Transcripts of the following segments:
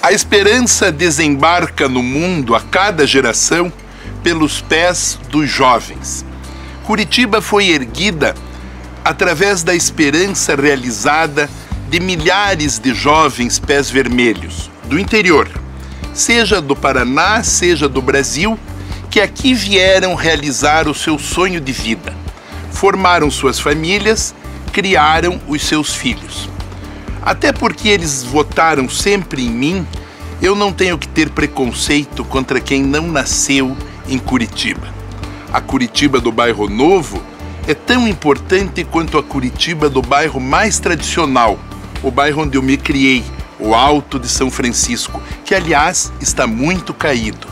A esperança desembarca no mundo a cada geração pelos pés dos jovens. Curitiba foi erguida através da esperança realizada de milhares de jovens pés vermelhos do interior, seja do Paraná, seja do Brasil, que aqui vieram realizar o seu sonho de vida. Formaram suas famílias, criaram os seus filhos. Até porque eles votaram sempre em mim, eu não tenho que ter preconceito contra quem não nasceu em Curitiba. A Curitiba do Bairro Novo é tão importante quanto a Curitiba do bairro mais tradicional, o bairro onde eu me criei, o Alto de São Francisco, que, aliás, está muito caído.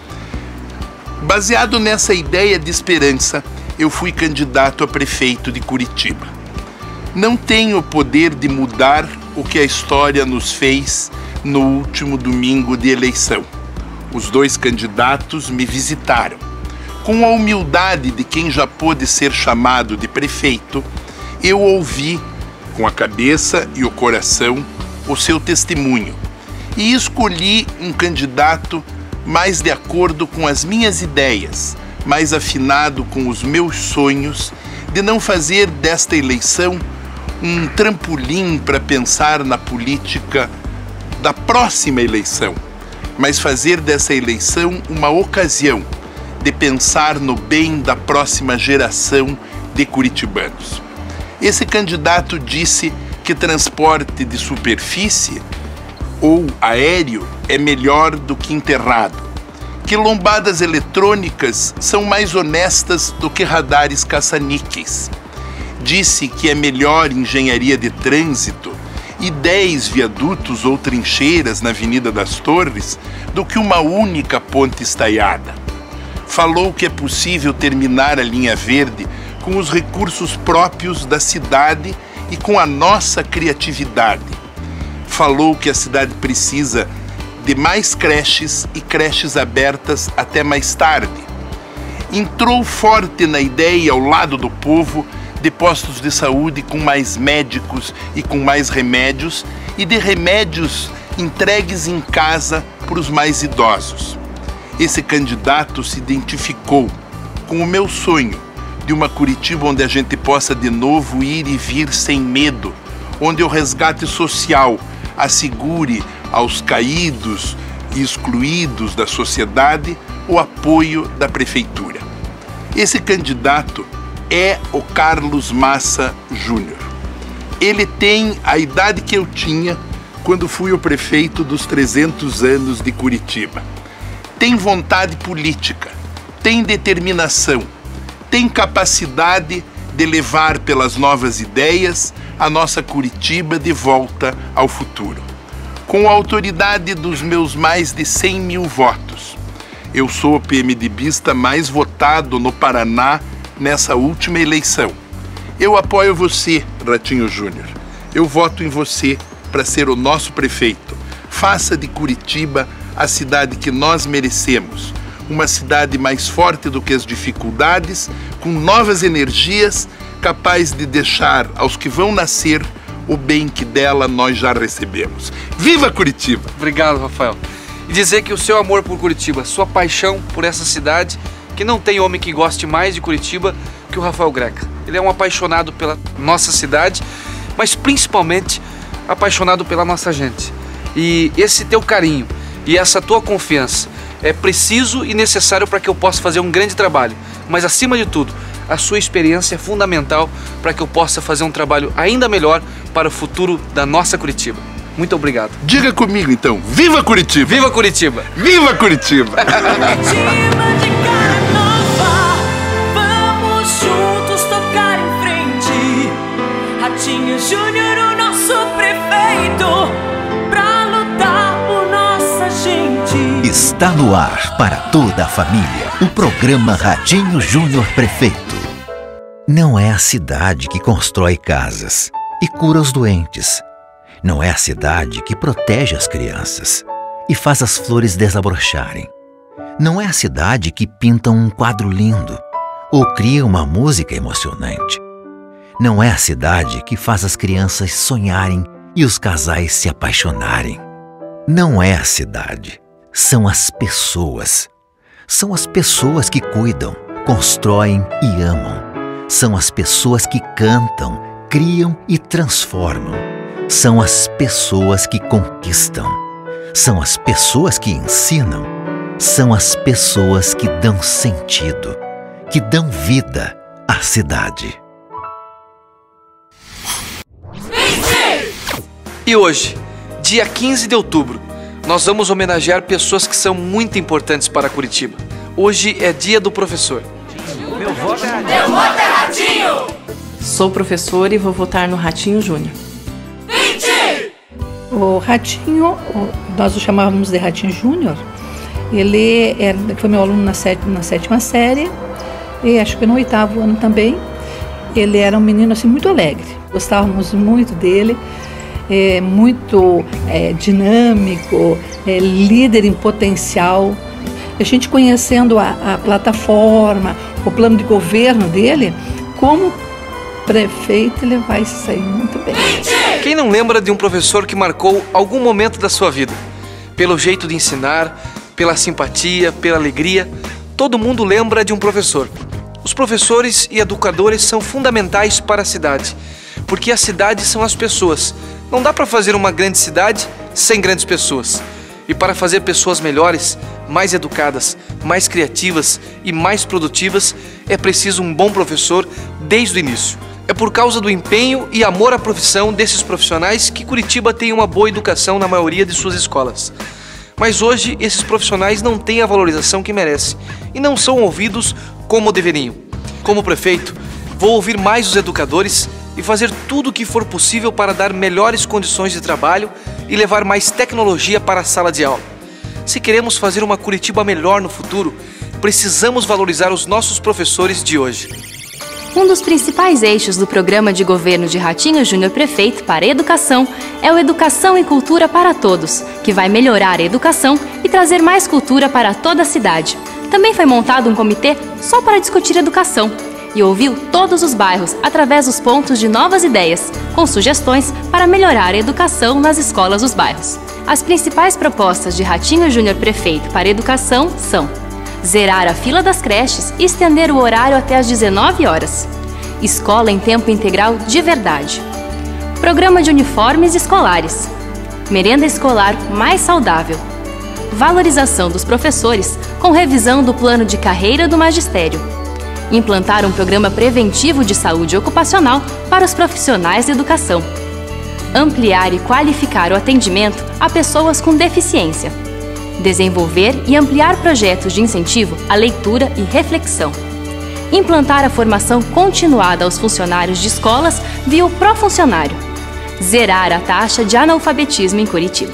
Baseado nessa ideia de esperança, eu fui candidato a prefeito de Curitiba. Não tenho o poder de mudar o que a história nos fez no último domingo de eleição. Os dois candidatos me visitaram. Com a humildade de quem já pôde ser chamado de prefeito, eu ouvi, com a cabeça e o coração, o seu testemunho e escolhi um candidato mais de acordo com as minhas ideias, mais afinado com os meus sonhos, de não fazer desta eleição um trampolim para pensar na política da próxima eleição, mas fazer dessa eleição uma ocasião de pensar no bem da próxima geração de curitibanos. Esse candidato disse que transporte de superfície ou aéreo é melhor do que enterrado, que lombadas eletrônicas são mais honestas do que radares caça-níqueis. Disse que é melhor engenharia de trânsito e 10 viadutos ou trincheiras na Avenida das Torres do que uma única ponte estaiada. Falou que é possível terminar a linha verde com os recursos próprios da cidade e com a nossa criatividade. Falou que a cidade precisa de mais creches e creches abertas até mais tarde. Entrou forte na ideia, ao lado do povo, de postos de saúde com mais médicos e com mais remédios e de remédios entregues em casa para os mais idosos. Esse candidato se identificou com o meu sonho de uma Curitiba onde a gente possa de novo ir e vir sem medo, onde o resgate social assegure aos caídos e excluídos da sociedade o apoio da prefeitura. Esse candidato é o Carlos Massa Júnior. Ele tem a idade que eu tinha quando fui o prefeito dos 300 anos de Curitiba. Tem vontade política, tem determinação, tem capacidade de levar pelas novas ideias a nossa Curitiba de volta ao futuro. Com a autoridade dos meus mais de 100 mil votos, eu sou o PMDBista mais votado no Paraná nessa última eleição. Eu apoio você, Ratinho Júnior. Eu voto em você para ser o nosso prefeito. Faça de Curitiba a cidade que nós merecemos. Uma cidade mais forte do que as dificuldades, com novas energias, capaz de deixar aos que vão nascer o bem que dela nós já recebemos. Viva Curitiba! Obrigado, Rafael. E dizer que o seu amor por Curitiba, sua paixão por essa cidade, que não tem homem que goste mais de Curitiba que o Rafael Greca. Ele é um apaixonado pela nossa cidade, mas principalmente apaixonado pela nossa gente. E esse teu carinho e essa tua confiança é preciso e necessário para que eu possa fazer um grande trabalho. Mas acima de tudo, a sua experiência é fundamental para que eu possa fazer um trabalho ainda melhor para o futuro da nossa Curitiba. Muito obrigado. Diga comigo então, viva Curitiba! Viva Curitiba! Viva Curitiba! Vamos juntos tocar em frente. Ratinho Júnior, o nosso prefeito, pra lutar por nossa gente. Está no ar para toda a família o programa Ratinho Júnior Prefeito. Não é a cidade que constrói casas e cura os doentes. Não é a cidade que protege as crianças e faz as flores desabrocharem. Não é a cidade que pinta um quadro lindo ou cria uma música emocionante. Não é a cidade que faz as crianças sonharem e os casais se apaixonarem. Não é a cidade, são as pessoas. São as pessoas que cuidam, constroem e amam. São as pessoas que cantam, criam e transformam. São as pessoas que conquistam. São as pessoas que ensinam. São as pessoas que dão sentido, que dão vida à cidade. E hoje, dia 15 de outubro, nós vamos homenagear pessoas que são muito importantes para Curitiba. Hoje é dia do professor. Meu voto é Ratinho! Sou professora e vou votar no Ratinho Júnior. 20! O Ratinho, nós o chamávamos de Ratinho Júnior. Ele foi meu aluno na sétima série e acho que no 8º ano também. Ele era um menino assim, muito alegre, gostávamos muito dele, muito dinâmico, líder em potencial. A gente conhecendo a plataforma, o plano de governo dele, como prefeito ele vai sair muito bem. Quem não lembra de um professor que marcou algum momento da sua vida? Pelo jeito de ensinar, pela simpatia, pela alegria, todo mundo lembra de um professor. Os professores e educadores são fundamentais para a cidade, porque a cidade são as pessoas. Não dá para fazer uma grande cidade sem grandes pessoas. E para fazer pessoas melhores, mais educadas, mais criativas e mais produtivas, é preciso um bom professor desde o início. É por causa do empenho e amor à profissão desses profissionais que Curitiba tem uma boa educação na maioria de suas escolas. Mas hoje, esses profissionais não têm a valorização que merecem e não são ouvidos como deveriam. Como prefeito, vou ouvir mais os educadores e fazer tudo o que for possível para dar melhores condições de trabalho e levar mais tecnologia para a sala de aula. Se queremos fazer uma Curitiba melhor no futuro, precisamos valorizar os nossos professores de hoje. Um dos principais eixos do programa de governo de Ratinho Júnior Prefeito para a Educação é o Educação e Cultura para Todos, que vai melhorar a educação e trazer mais cultura para toda a cidade. Também foi montado um comitê só para discutir educação e ouviu todos os bairros através dos pontos de novas ideias, com sugestões para melhorar a educação nas escolas dos bairros. As principais propostas de Ratinho Júnior Prefeito para a Educação são: zerar a fila das creches e estender o horário até às 19 horas. Escola em tempo integral de verdade. Programa de uniformes escolares. Merenda escolar mais saudável. Valorização dos professores com revisão do plano de carreira do magistério. Implantar um programa preventivo de saúde ocupacional para os profissionais de educação. Ampliar e qualificar o atendimento a pessoas com deficiência. Desenvolver e ampliar projetos de incentivo à leitura e reflexão. Implantar a formação continuada aos funcionários de escolas via o Profuncionário. Zerar a taxa de analfabetismo em Curitiba.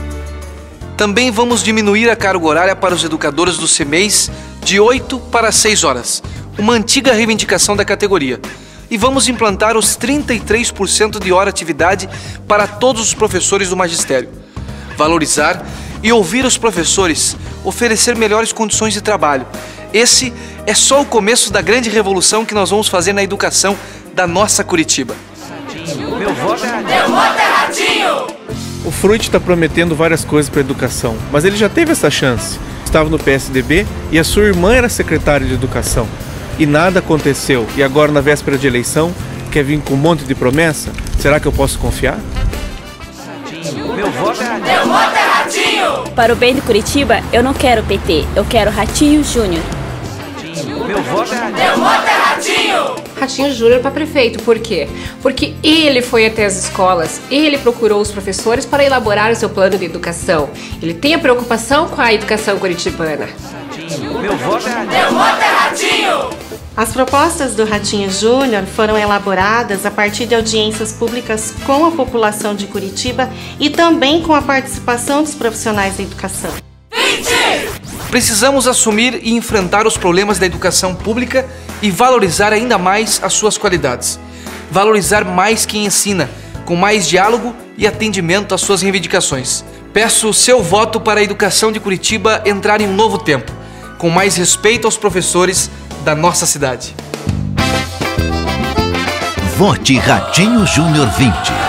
Também vamos diminuir a carga horária para os educadores do CEMEIS de 8 para 6 horas, uma antiga reivindicação da categoria. E vamos implantar os 33% de hora atividade para todos os professores do magistério. Valorizar e ouvir os professores, oferecer melhores condições de trabalho. Esse é só o começo da grande revolução que nós vamos fazer na educação da nossa Curitiba. Meu voto é Ratinho! O Fruit está prometendo várias coisas para a educação, mas ele já teve essa chance. Estava no PSDB e a sua irmã era secretária de educação. E nada aconteceu. E agora, na véspera de eleição, quer vir com um monte de promessa? Será que eu posso confiar? Meu voto é Ratinho! Para o bem de Curitiba, eu não quero PT, eu quero Ratinho Júnior. Meu voto é Ratinho! Ratinho Júnior para prefeito, por quê? Porque ele foi até as escolas, ele procurou os professores para elaborar o seu plano de educação. Ele tem a preocupação com a educação curitibana. Meu voto é Ratinho! As propostas do Ratinho Júnior foram elaboradas a partir de audiências públicas com a população de Curitiba e também com a participação dos profissionais da educação. 20! Precisamos assumir e enfrentar os problemas da educação pública e valorizar ainda mais as suas qualidades. Valorizar mais quem ensina, com mais diálogo e atendimento às suas reivindicações. Peço o seu voto para a educação de Curitiba entrar em um novo tempo, com mais respeito aos professores da nossa cidade. Vote Ratinho Júnior 20.